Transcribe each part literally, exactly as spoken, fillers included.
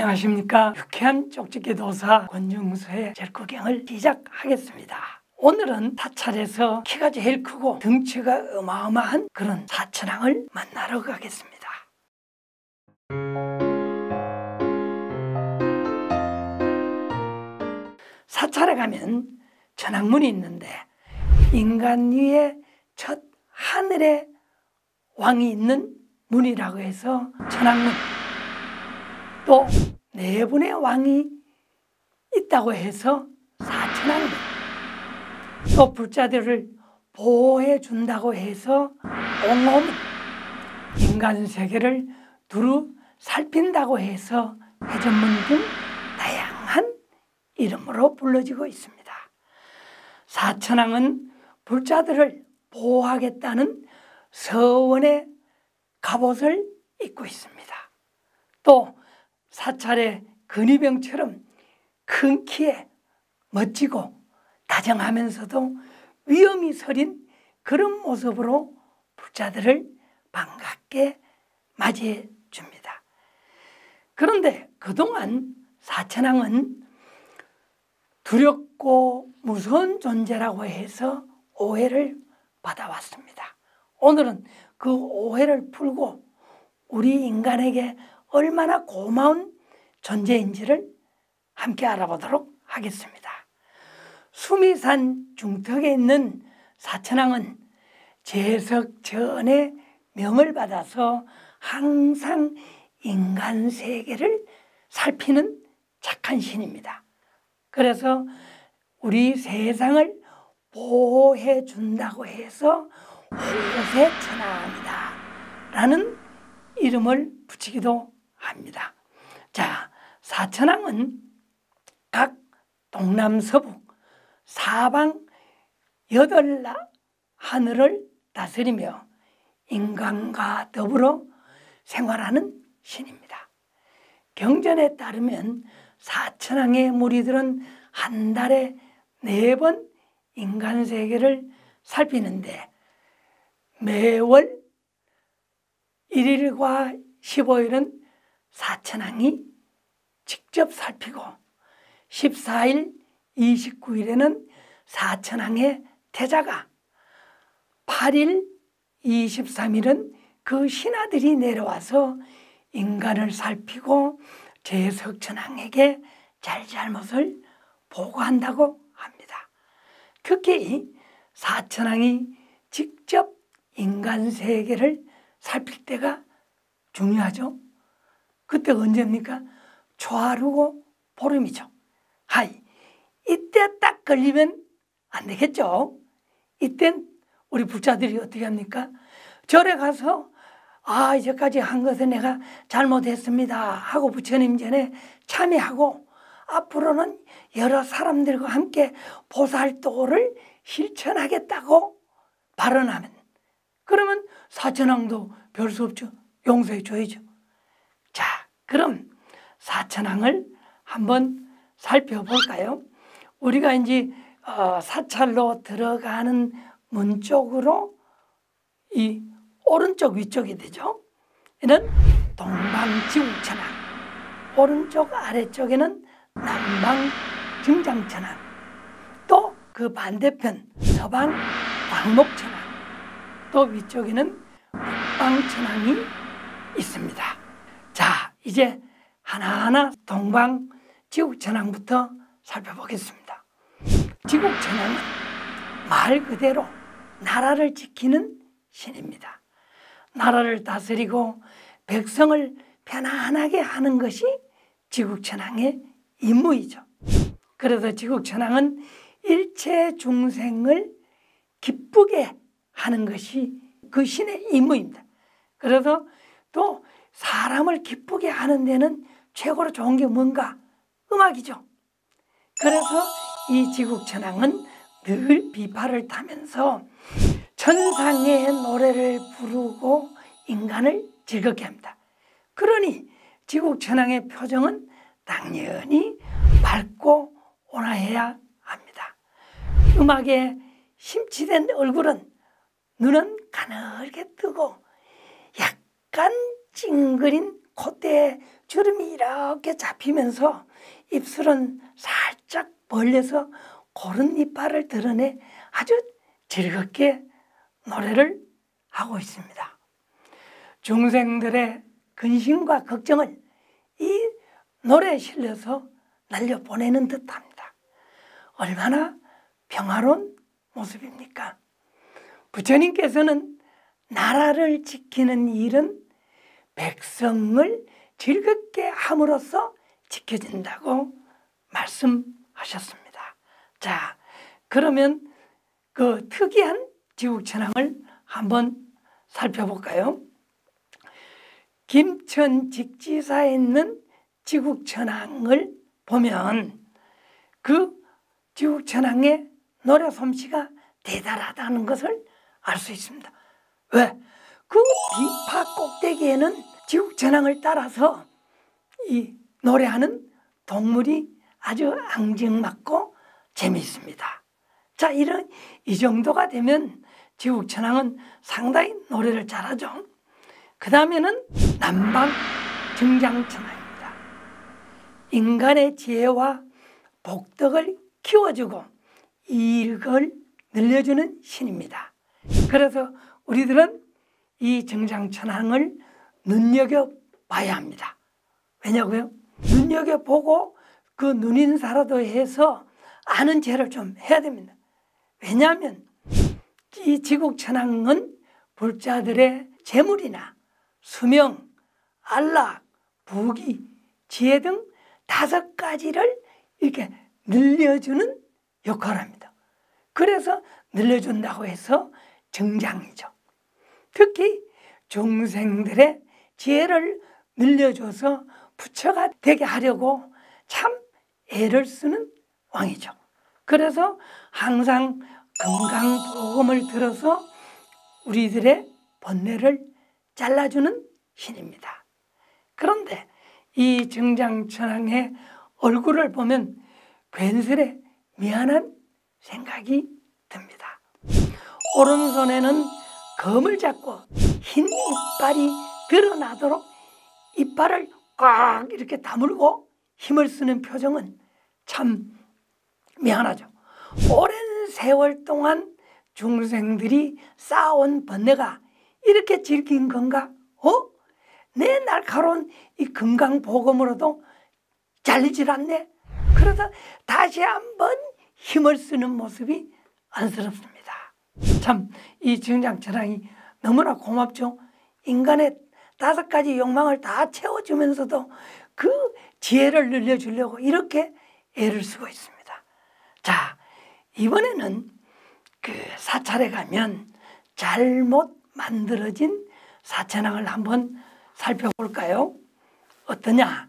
안녕하십니까. 유쾌한 쪽집게 도사 권중서의 젤구경을 시작하겠습니다. 오늘은 사찰에서 키가 제일 크고 덩치가 어마어마한 그런 사천왕을 만나러 가겠습니다. 사찰에 가면 천왕문이 있는데 인간 위에 첫 하늘의 왕이 있는 문이라고 해서 천왕문, 또 네 분의 왕이 있다고 해서 사천왕문, 또 불자들을 보호해 준다고 해서 옹호문, 인간 세계를 두루 살핀다고 해서 회전문 등 다양한 이름으로 불러지고 있습니다. 사천왕은 불자들을 보호하겠다는 서원의 갑옷을 입고 있습니다. 또 사찰의 근위병처럼 큰 키에 멋지고 다정하면서도 위엄이 서린 그런 모습으로 불자들을 반갑게 맞이해 줍니다. 그런데 그동안 사천왕은 두렵고 무서운 존재라고 해서 오해를 받아왔습니다. 오늘은 그 오해를 풀고 우리 인간에게 얼마나 고마운 존재인지를 함께 알아보도록 하겠습니다. 수미산 중턱에 있는 사천왕은 제석천의 명을 받아서 항상 인간 세계를 살피는 착한 신입니다. 그래서 우리 세상을 보호해 준다고 해서 호세천왕이다 라는 이름을 붙이기도 합니다. 자, 사천왕은 각 동남서북 사방 여덟 하늘을 다스리며 인간과 더불어 생활하는 신입니다. 경전에 따르면 사천왕의 무리들은 한 달에 네 번 인간 세계를 살피는데 매월 일 일과 십오 일은 사천왕이 직접 살피고 십사 일, 이십구 일에는 사천왕의 태자가, 팔 일, 이십삼 일은 그 신하들이 내려와서 인간을 살피고 제석천왕에게 잘잘못을 보고한다고 합니다. 특히 사천왕이 직접 인간 세계를 살필 때가 중요하죠. 그때 언제입니까? 초하루고 보름이죠. 하이, 이때 딱 걸리면 안 되겠죠. 이땐 우리 불자들이 어떻게 합니까? 절에 가서 아, 이제까지 한 것은 내가 잘못했습니다 하고 부처님 전에 참여하고 앞으로는 여러 사람들과 함께 보살도를 실천하겠다고 발언하면, 그러면 사천왕도 별 수 없죠. 용서해 줘야죠. 자, 그럼 사천왕을 한번 살펴볼까요? 우리가 이제 어, 사찰로 들어가는 문 쪽으로 이 오른쪽 위쪽이 되죠. 이는 동방지국천왕, 오른쪽 아래쪽에는 남방증장천왕, 또 그 반대편 서방 광목천왕, 또 위쪽에는 북방천왕이 있습니다. 자, 이제 하나하나 동방지국천왕부터 살펴보겠습니다. 지국천왕은 말 그대로 나라를 지키는 신입니다. 나라를 다스리고 백성을 편안하게 하는 것이 지국천왕의 임무이죠. 그래서 지국천왕은 일체 중생을 기쁘게 하는 것이 그 신의 임무입니다. 그래서 또 사람을 기쁘게 하는 데는 최고로 좋은 게 뭔가? 음악이죠. 그래서 이 지국천왕은 늘 비파를 타면서 천상의 노래를 부르고 인간을 즐겁게 합니다. 그러니 지국천왕의 표정은 당연히 맑고 온화해야 합니다. 음악에 심취된 얼굴은 눈은 가늘게 뜨고 약간 찡그린 콧대에 주름이 이렇게 잡히면서 입술은 살짝 벌려서 고른 이빨을 드러내 아주 즐겁게 노래를 하고 있습니다. 중생들의 근심과 걱정을 이 노래에 실려서 날려보내는 듯합니다. 얼마나 평화로운 모습입니까? 부처님께서는 나라를 지키는 일은 백성을 즐겁게 함으로써 지켜진다고 말씀하셨습니다. 자, 그러면 그 특이한 지국천왕을 한번 살펴볼까요? 김천 직지사에 있는 지국천왕을 보면 그 지국천왕의 노래 솜씨가 대단하다는 것을 알 수 있습니다. 왜? 그 비파 꼭대기에는 지국천왕을 따라서 이 노래하는 동물이 아주 앙증맞고 재미있습니다. 자, 이런 이 정도가 되면 지국천왕은 상당히 노래를 잘하죠. 그 다음에는 남방 증장천왕입니다. 인간의 지혜와 복덕을 키워주고 이익을 늘려주는 신입니다. 그래서 우리들은 이 증장천왕을 눈여겨봐야 합니다. 왜냐고요? 눈여겨보고 그 눈인사라도 해서 아는 죄를 좀 해야 됩니다. 왜냐하면 이 지국천왕은 불자들의 재물이나 수명, 안락, 부귀, 지혜 등 다섯 가지를 이렇게 늘려주는 역할을 합니다. 그래서 늘려준다고 해서 증장이죠. 특히 중생들의 지혜를 늘려줘서 부처가 되게 하려고 참 애를 쓰는 왕이죠. 그래서 항상 건강보험을 들어서 우리들의 번뇌를 잘라주는 신입니다. 그런데 이 증장천왕의 얼굴을 보면 괜스레 미안한 생각이 듭니다. 오른손에는 검을 잡고 흰 이빨이 드러나도록 이빨을 꽉 이렇게 다물고 힘을 쓰는 표정은 참 미안하죠. 오랜 세월 동안 중생들이 쌓아온 번뇌가 이렇게 질긴 건가? 어? 내 날카로운 이 건강보검으로도 잘리질 않네. 그래서 다시 한번 힘을 쓰는 모습이 안쓰럽습니다. 참 이 증장천왕이 너무나 고맙죠. 인간의 다섯 가지 욕망을 다 채워주면서도 그 지혜를 늘려주려고 이렇게 애를 쓰고 있습니다. 자, 이번에는 그 사찰에 가면 잘못 만들어진 사천왕을 한번 살펴볼까요? 어떠냐?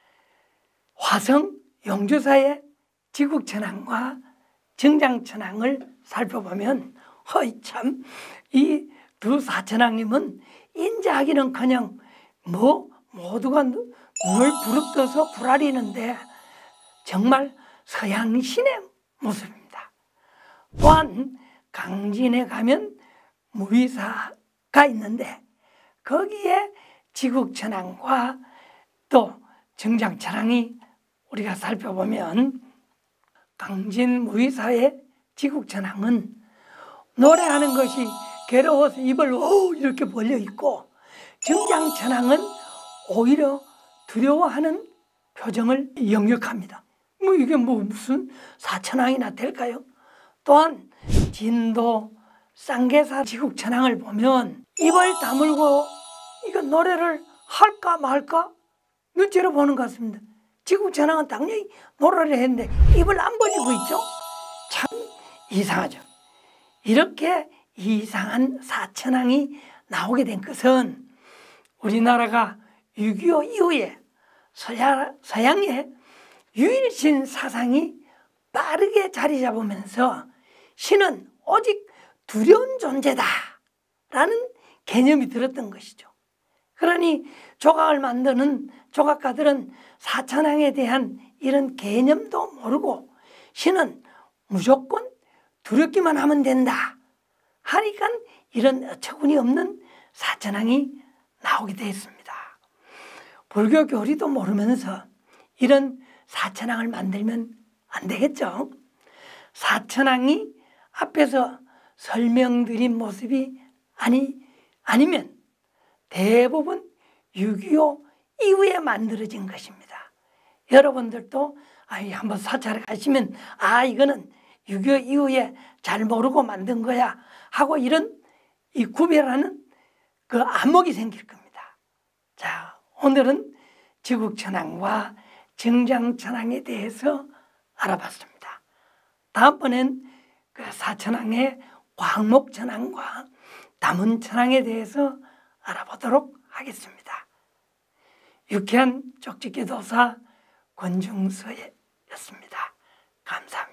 화성 용주사의 지국천왕과 증장천왕을 살펴보면 허이 참 이 두 사천왕님은 인자하기는커녕 뭐 모두가 늘 부릅떠서 불아리는데 정말 서양신의 모습입니다. 또한 강진에 가면 무의사가 있는데 거기에 지국천왕과 또 증장천왕이 우리가 살펴보면 강진 무의사의 지국천왕은 노래하는 것이 괴로워서 입을 오 이렇게 벌려 있고 증장천왕은 오히려 두려워하는 표정을 역력합니다. 뭐 이게 뭐 무슨 사천왕이나 될까요? 또한 진도 쌍계사 지국천왕을 보면 입을 다물고 이거 노래를 할까 말까 눈치를 보는 것 같습니다. 지국천왕은 당연히 노래를 했는데 입을 안 벌리고 있죠. 참 이상하죠. 이렇게 이상한 사천왕이 나오게 된 것은 우리나라가 육이오 이후에 서야, 서양의 유일신 사상이 빠르게 자리 잡으면서 신은 오직 두려운 존재다 라는 개념이 들었던 것이죠. 그러니 조각을 만드는 조각가들은 사천왕에 대한 이런 개념도 모르고 신은 무조건 두렵기만 하면 된다 하니까 이런 어처구니 없는 사천왕이 나오게 됐습니다. 불교 교리도 모르면서 이런 사천왕을 만들면 안 되겠죠. 사천왕이 앞에서 설명드린 모습이 아니, 아니면 대부분 육이오 이후에 만들어진 것입니다. 여러분들도 아이, 한번 사찰에 가시면 아 이거는 육이오 이후에 잘 모르고 만든 거야 하고 이런 이 구별하는 그 안목이 생길 겁니다. 자, 오늘은 지국천왕과 정장천왕에 대해서 알아봤습니다. 다음번엔 그 사천왕의 광목천왕과 다문천왕에 대해서 알아보도록 하겠습니다. 유쾌한 쪽집게도사 권중서였습니다. 감사합니다.